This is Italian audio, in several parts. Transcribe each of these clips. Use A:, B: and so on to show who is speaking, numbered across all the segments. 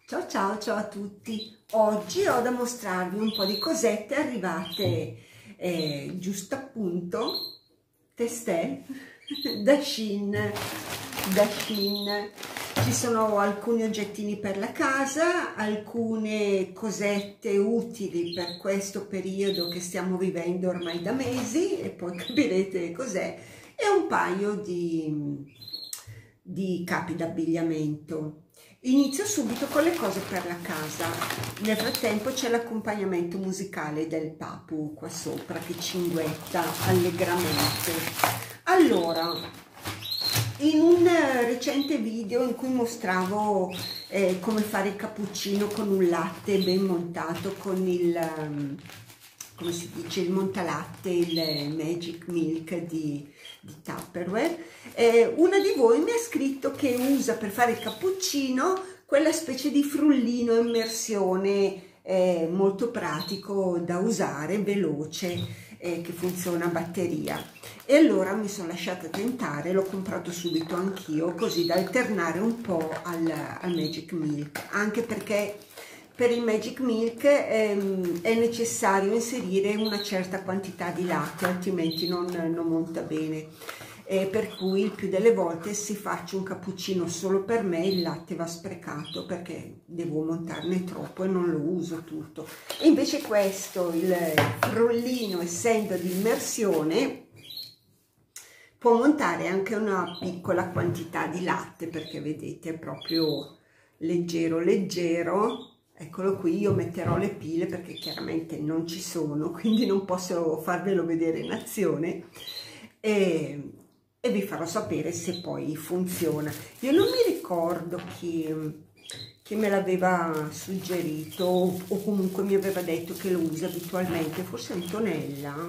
A: Ciao ciao ciao a tutti, oggi ho da mostrarvi un po' di cosette arrivate giusto appunto, testè, da Shein. Ci sono alcuni oggettini per la casa, alcune cosette utili per questo periodo che stiamo vivendo ormai da mesi e poi capirete cos'è, e un paio di capi d'abbigliamento. Inizio subito con le cose per la casa. Nel frattempo c'è l'accompagnamento musicale del Papu qua sopra che cinguetta allegramente. Allora, in un recente video in cui mostravo come fare il cappuccino con un latte ben montato, con il come si dice, il montalatte, il Magic Milk di Tupperware, una di voi mi ha scritto che usa per fare il cappuccino quella specie di frullino immersione molto pratico da usare, veloce, che funziona a batteria. E allora mi sono lasciata tentare, l'ho comprato subito anch'io, così da alternare un po' al Magic Milk, anche perché per il Magic Milk è necessario inserire una certa quantità di latte, altrimenti non monta bene. Per cui il più delle volte, se faccio un cappuccino solo per me, il latte va sprecato perché devo montarne troppo e non lo uso tutto. E invece questo, il frullino, essendo di immersione, può montare anche una piccola quantità di latte, perché vedete è proprio leggero leggero. Eccolo qui, io metterò le pile perché chiaramente non ci sono, quindi non posso farvelo vedere in azione e vi farò sapere se poi funziona. Io non mi ricordo chi me l'aveva suggerito o comunque mi aveva detto che lo usa abitualmente, forse Antonella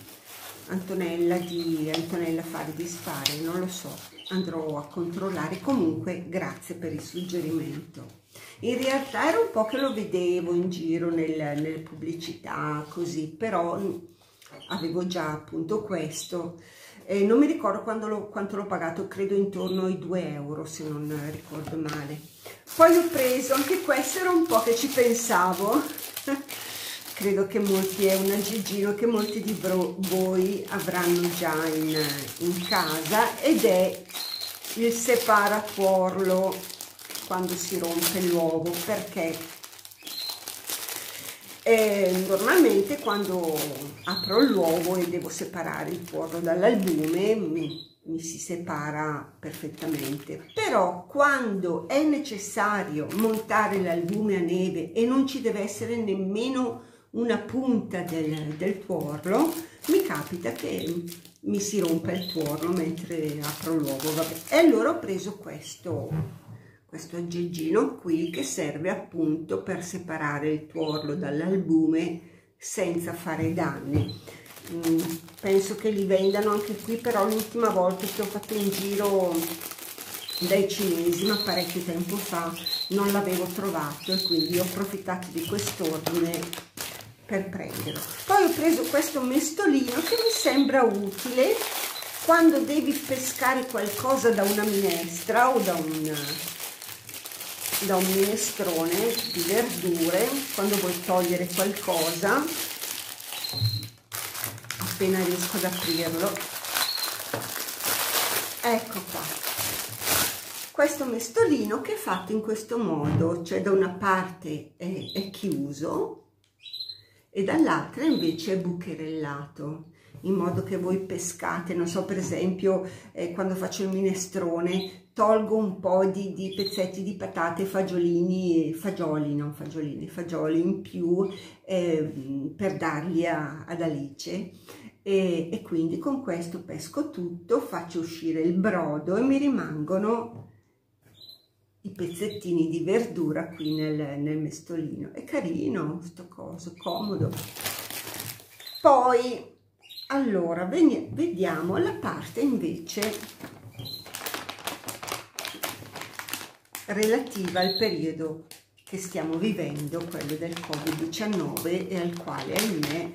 A: di Antonella Fare Dispare, non lo so, andrò a controllare. Comunque grazie per il suggerimento. In realtà era un po' che lo vedevo in giro nelle pubblicità così, però avevo già appunto questo, non mi ricordo quanto l'ho pagato, credo intorno ai 2 euro se non ricordo male. Poi ho preso, anche questo era un po' che ci pensavo, credo che molti, è un aggeggino che molti di voi avranno già in casa, ed è il separatuorlo quando si rompe l'uovo, perché normalmente quando apro l'uovo e devo separare il tuorlo dall'albume mi si separa perfettamente, però quando è necessario montare l'albume a neve e non ci deve essere nemmeno una punta del tuorlo, mi capita che mi si rompa il tuorlo mentre apro l'uovo. Vabbè. E allora ho preso questo aggeggino qui che serve appunto per separare il tuorlo dall'albume senza fare danni. Penso che li vendano anche qui, però l'ultima volta che ho fatto un giro dai cinesi, ma parecchio tempo fa, non l'avevo trovato e quindi ho approfittato di quest'ordine per prenderlo. Poi ho preso questo mestolino che mi sembra utile quando devi pescare qualcosa da una minestra o da un minestrone di verdure, quando vuoi togliere qualcosa. Appena riesco ad aprirlo, ecco qua, questo mestolino che è fatto in questo modo, cioè da una parte è chiuso e dall'altra invece è bucherellato, in modo che voi pescate, non so, per esempio quando faccio il minestrone tolgo un po' di pezzetti di patate, fagioli in più per darli ad Alice, e quindi con questo pesco tutto, faccio uscire il brodo e mi rimangono i pezzettini di verdura qui nel mestolino. È carino sto coso, comodo. Poi allora vediamo la parte invece relativa al periodo che stiamo vivendo, quello del Covid-19, e al quale ahimè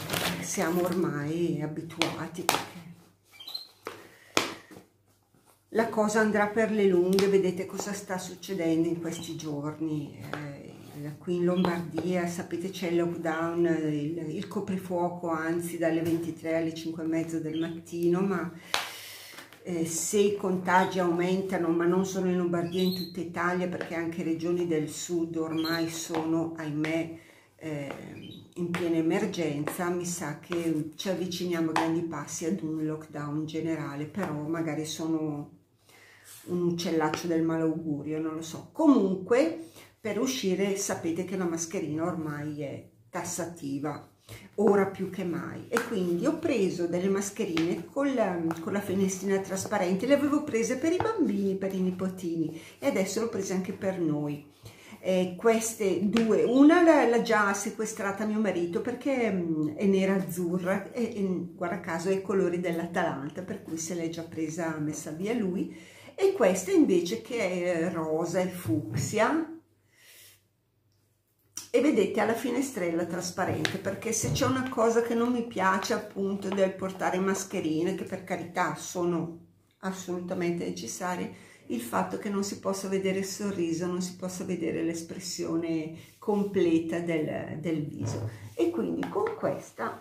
A: siamo ormai abituati, perché la cosa andrà per le lunghe. Vedete cosa sta succedendo in questi giorni. Qui in Lombardia, sapete, c'è il lockdown, il coprifuoco, anzi dalle 23 alle 5 e mezzo del mattino, ma se i contagi aumentano, ma non solo in Lombardia, in tutta Italia, perché anche regioni del sud ormai sono, ahimè, in piena emergenza, mi sa che ci avviciniamo a grandi passi ad un lockdown generale, però magari sono un uccellaccio del malaugurio, non lo so. Comunque, per uscire sapete che la mascherina ormai è tassativa, ora più che mai, e quindi ho preso delle mascherine con la finestrina trasparente. Le avevo prese per i bambini, per i nipotini, e adesso l'ho presa anche per noi. Queste due, una l'ha già sequestrata mio marito perché è nera azzurra e guarda caso è i colori dell'Atalanta, per cui se l'è già presa, messa via lui. E questa invece che è rosa e fucsia, e vedete ha la finestrella trasparente, perché se c'è una cosa che non mi piace appunto del portare mascherine, che per carità sono assolutamente necessarie, il fatto che non si possa vedere il sorriso, non si possa vedere l'espressione completa del viso. E quindi con questa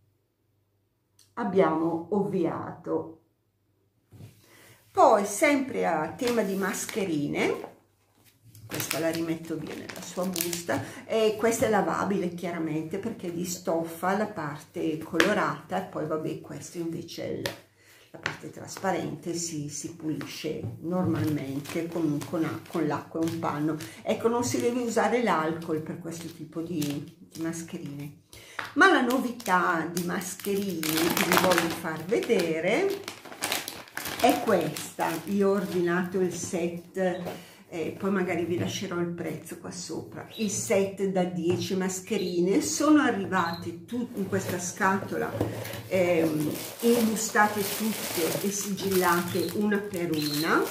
A: abbiamo ovviato. Poi sempre a tema di mascherine, questa la rimetto via nella sua busta, e questa è lavabile chiaramente perché è di stoffa la parte colorata, e poi vabbè, questo invece è la parte trasparente, si pulisce normalmente con l'acqua e un panno. Ecco, non si deve usare l'alcol per questo tipo di mascherine. Ma la novità di mascherine che vi voglio far vedere è questa. Io ho ordinato il set, poi magari vi lascerò il prezzo qua sopra, il set da 10 mascherine. Sono arrivate tutte in questa scatola, imbustate tutte e sigillate una per una,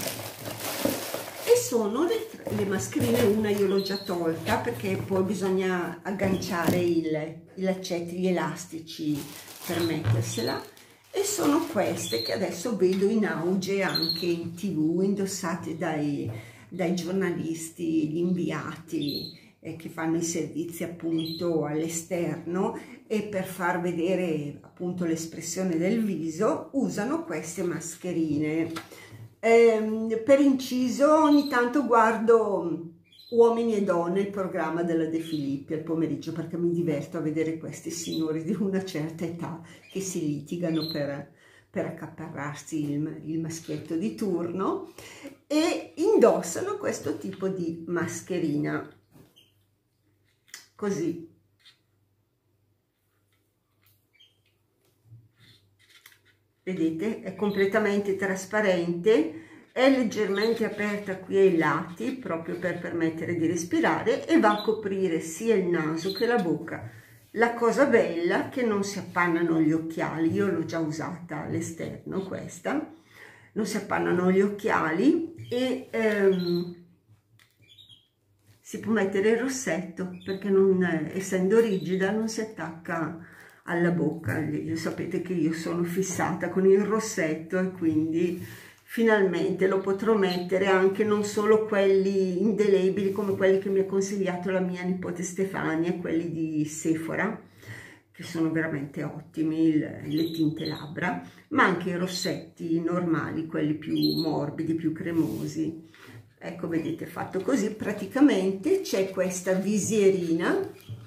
A: e sono le mascherine. Una io l'ho già tolta perché poi bisogna agganciare i laccetti, gli elastici per mettersela, e sono queste che adesso vedo in auge anche in TV, indossate dai giornalisti, gli inviati che fanno i servizi appunto all'esterno, e per far vedere appunto l'espressione del viso usano queste mascherine. Per inciso, ogni tanto guardo Uomini e Donne, il programma della De Filippi al pomeriggio, perché mi diverto a vedere questi signori di una certa età che si litigano per accaparrarsi il maschietto di turno, e indossano questo tipo di mascherina, così. Vedete, è completamente trasparente, è leggermente aperta qui ai lati, proprio per permettere di respirare, e va a coprire sia il naso che la bocca. La cosa bella è che non si appannano gli occhiali. Io l'ho già usata all'esterno questa, non si appannano gli occhiali, e si può mettere il rossetto perché essendo rigida non si attacca alla bocca. Sapete che io sono fissata con il rossetto, e quindi finalmente lo potrò mettere anche non solo quelli indelebili come quelli che mi ha consigliato la mia nipote Stefania, quelli di Sephora, che sono veramente ottimi, le tinte labbra, ma anche i rossetti normali, quelli più morbidi, più cremosi. Ecco, vedete, fatto così. Praticamente c'è questa visierina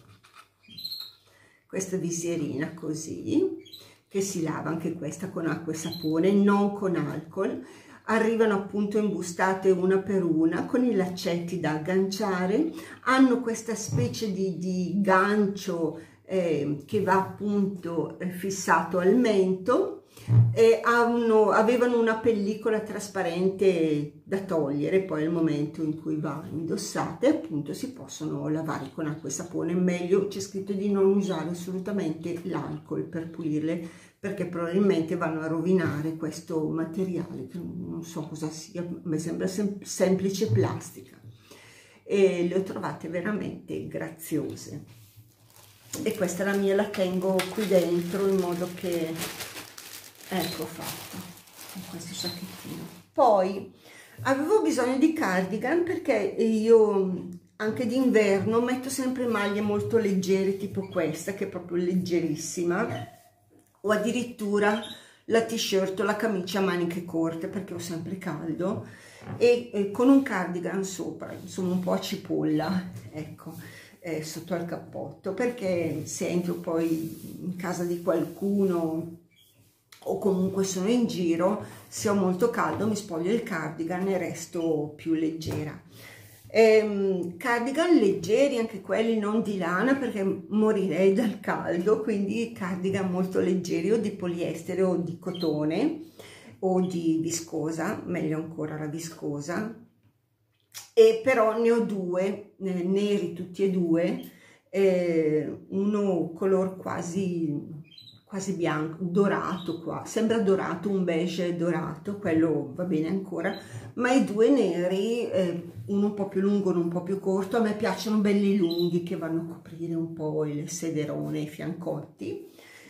A: così, che si lava anche questa con acqua e sapone, non con alcol. Arrivano appunto imbustate una per una con i laccetti da agganciare, hanno questa specie di gancio che va appunto fissato al mento, e avevano una pellicola trasparente da togliere poi al momento in cui va indossate, appunto si possono lavare con acqua e sapone. Meglio, c'è scritto di non usare assolutamente l'alcol per pulirle, perché probabilmente vanno a rovinare questo materiale che non so cosa sia, a me sembra semplice plastica, e le ho trovate veramente graziose. E questa la mia la tengo qui dentro in modo che, ecco fatto, in questo sacchettino. Poi avevo bisogno di cardigan perché io anche d'inverno metto sempre maglie molto leggere, tipo questa che è proprio leggerissima, o addirittura la t-shirt o la camicia a maniche corte perché ho sempre caldo, e con un cardigan sopra, insomma un po' a cipolla, ecco, sotto al cappotto, perché se entro poi in casa di qualcuno o comunque sono in giro, se ho molto caldo mi spoglio il cardigan e resto più leggera. Cardigan leggeri, anche quelli non di lana perché morirei dal caldo, quindi cardigan molto leggeri o di poliestere o di cotone o di viscosa, meglio ancora la viscosa, e però ne ho due, neri tutti e due, uno color quasi bianco, dorato qua, sembra dorato, un beige dorato, quello va bene ancora, ma i due neri, uno un po' più lungo, uno un po' più corto, a me piacciono belli lunghi che vanno a coprire un po' il sederone, i fiancotti.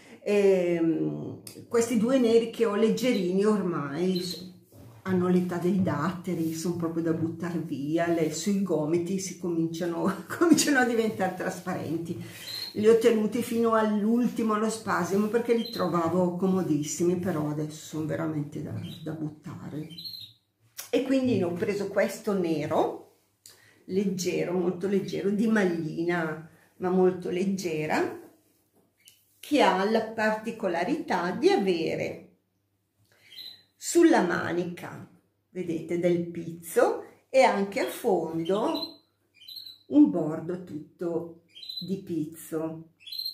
A: Questi due neri che ho leggerini ormai hanno l'età dei datteri, sono proprio da buttare via, sui gomiti si cominciano a diventare trasparenti. Li ho tenuti fino all'ultimo, allo spasimo, perché li trovavo comodissimi, però adesso sono veramente da buttare. E quindi ho preso questo nero, leggero, molto leggero, di maglina, ma molto leggera, che ha la particolarità di avere sulla manica, vedete, del pizzo, e anche a fondo un bordo tutto di pizzo,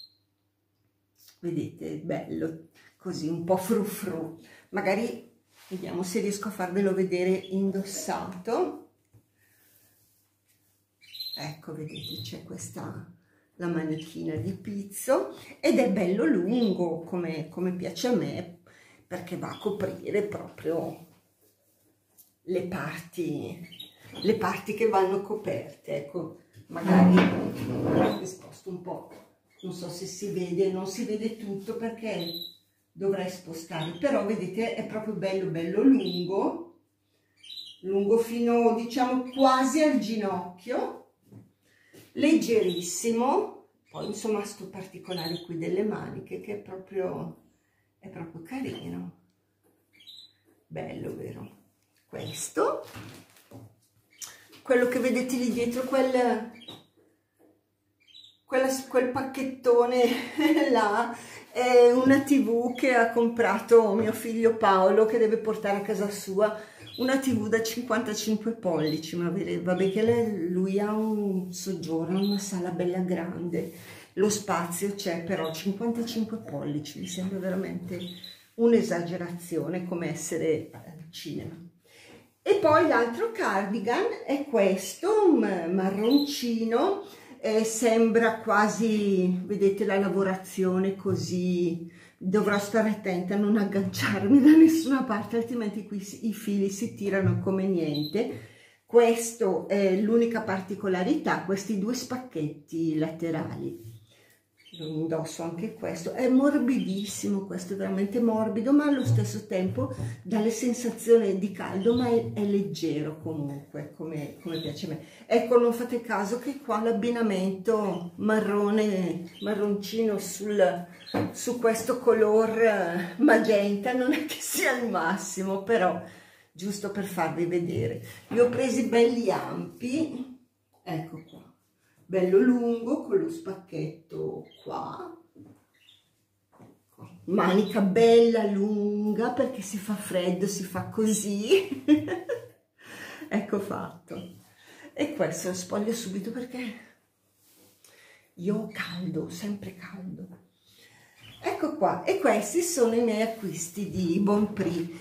A: vedete, bello, così un po' frufru. Magari vediamo se riesco a farvelo vedere indossato. Ecco, vedete, c'è questa, la manichina di pizzo, ed è bello lungo come piace a me, perché va a coprire proprio le parti che vanno coperte. Ecco, magari mi sposto un po', non so se si vede, non si vede tutto perché dovrei spostare, però vedete è proprio bello lungo fino, diciamo, quasi al ginocchio, leggerissimo. Poi insomma sto particolare qui delle maniche che è proprio carino, bello, vero? Questo, quello che vedete lì dietro, quel pacchettone là, è una TV che ha comprato mio figlio Paolo, che deve portare a casa sua, una TV da 55 pollici, ma vabbè che lui ha un soggiorno, una sala bella grande, lo spazio c'è, però 55 pollici mi sembra veramente un'esagerazione, come essere al cinema. E poi l'altro cardigan è questo, un marroncino, sembra quasi, vedete la lavorazione così, dovrò stare attenta a non agganciarmi da nessuna parte, altrimenti qui i fili si tirano come niente. Questo è l'unica particolarità, questi due spacchetti laterali. Lo indosso anche questo, è morbidissimo, questo è veramente morbido, ma allo stesso tempo dà le sensazioni di caldo, ma è leggero comunque, come piace a me. Ecco, non fate caso che qua l'abbinamento marroncino su questo color magenta non è che sia il massimo, però giusto per farvi vedere. Li ho presi belli ampi, ecco qua. Bello lungo con lo spacchetto qua, manica bella lunga perché si fa freddo, si fa così. Ecco fatto. E questo lo spoglio subito perché io ho caldo, sempre caldo. Ecco qua, e questi sono i miei acquisti di Bon Prix.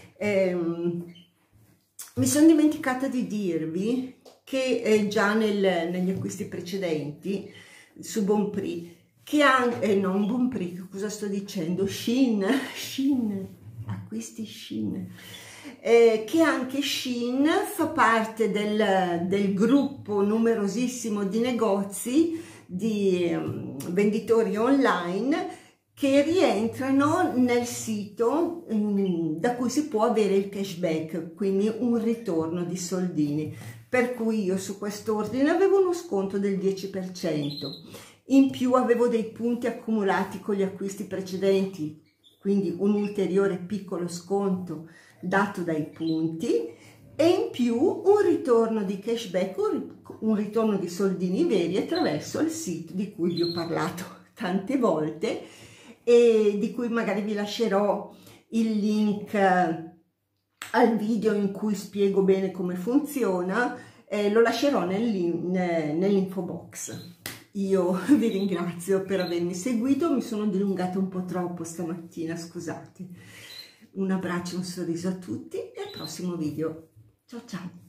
A: Mi sono dimenticata di dirvi che già negli acquisti precedenti su Bon Prix, che anche, non Bon Prix, cosa sto dicendo? Shein, acquisti Shein, che anche Shein fa parte del gruppo numerosissimo di negozi, di venditori online, che rientrano nel sito da cui si può avere il cashback, quindi un ritorno di soldini. Per cui io su quest'ordine avevo uno sconto del 10%, in più avevo dei punti accumulati con gli acquisti precedenti, quindi un ulteriore piccolo sconto dato dai punti, e in più un ritorno di cashback, un ritorno di soldini veri attraverso il sito di cui vi ho parlato tante volte e di cui magari vi lascerò il link al video in cui spiego bene come funziona, lo lascerò nell'info box. Io vi ringrazio per avermi seguito, mi sono dilungata un po' troppo stamattina, scusate. Un abbraccio, un sorriso a tutti e al prossimo video. Ciao ciao!